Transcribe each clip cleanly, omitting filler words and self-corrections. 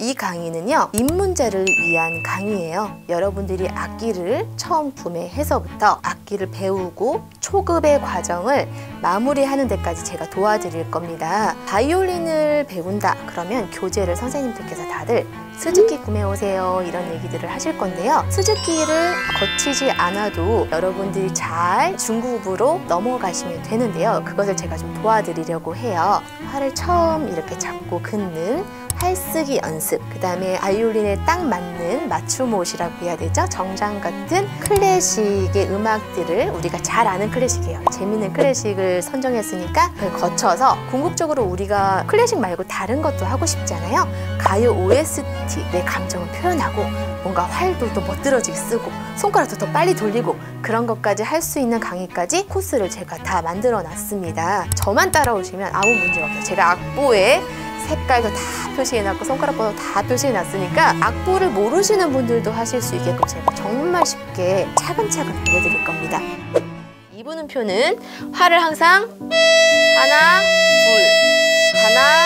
이 강의는요, 입문자를 위한 강의예요. 여러분들이 악기를 처음 구매해서부터 악기를 배우고 초급의 과정을 마무리하는 데까지 제가 도와드릴 겁니다. 바이올린을 배운다 그러면 교재를 선생님들께서 다들 스즈키 구매오세요 이런 얘기들을 하실 건데요. 스즈키를 거치지 않아도 여러분들이 잘 중급으로 넘어가시면 되는데요. 그것을 제가 좀 도와드리려고 해요. 활을 처음 이렇게 잡고 긋는 활쓰기 연습, 그 다음에 바이올린에 딱 맞는 맞춤옷이라고 해야 되죠? 정장 같은 클래식의 음악들을, 우리가 잘 아는 클래식이에요. 재밌는 클래식을 선정했으니까 그걸 거쳐서 궁극적으로 우리가 클래식 말고 다른 것도 하고 싶잖아요. 가요 OST, 내 감정을 표현하고 뭔가 활도 더 멋들어지게 쓰고 손가락도 더 빨리 돌리고 그런 것까지 할 수 있는 강의까지 코스를 제가 다 만들어 놨습니다. 저만 따라오시면 아무 문제 없어요. 제가 악보에 색깔도 다 표시해놨고 손가락번호 다 표시해놨으니까 악보를 모르시는 분들도 하실 수 있게끔 제가 정말 쉽게 차근차근 알려드릴 겁니다. 이분음표는 활을 항상 하나, 둘, 하나,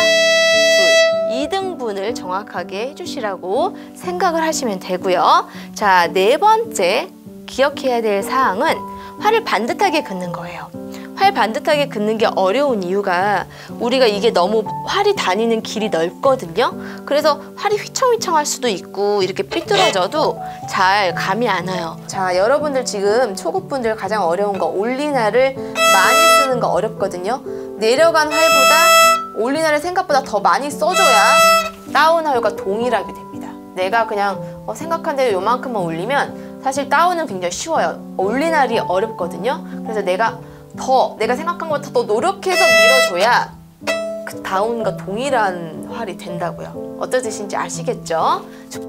둘 2등분을 정확하게 해주시라고 생각을 하시면 되고요. 자, 네 번째 기억해야 될 사항은 활을 반듯하게 긋는 거예요. 활 반듯하게 긋는 게 어려운 이유가 우리가 이게 너무 활이 다니는 길이 넓거든요. 그래서 활이 휘청휘청할 수도 있고 이렇게 삐뚤어져도 잘 감이 안 와요. 자, 여러분들 지금 초급분들 가장 어려운 거 올리나를 많이 쓰는 거 어렵거든요. 내려간 활보다 올리나를 생각보다 더 많이 써줘야 다운 활과 동일하게 됩니다. 내가 그냥 생각한 대로 요만큼만 올리면 사실 다운은 굉장히 쉬워요. 올리나리 어렵거든요. 그래서 내가 생각한 것보다 더 노력해서 밀어줘야 그 다운과 동일한 활이 된다고요. 어떤 뜻인지 아시겠죠?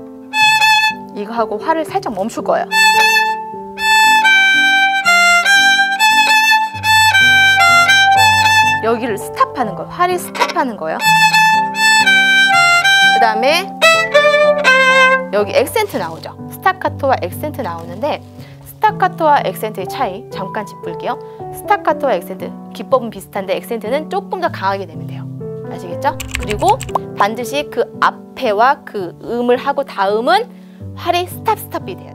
이거 하고 활을 살짝 멈출 거예요. 여기를 스탑하는 거예요. 활이 스탑하는 거예요. 그 다음에 여기 액센트 나오죠. 스타카토와 액센트 나오는데 스타카토와 액센트의 차이 잠깐 짚을게요. 스타카토와 액센트, 기법은 비슷한데 액센트는 조금 더 강하게 내면 돼요. 아시겠죠? 그리고 반드시 그 앞에와 그 음을 하고 다음은 활이 스탑이 돼요.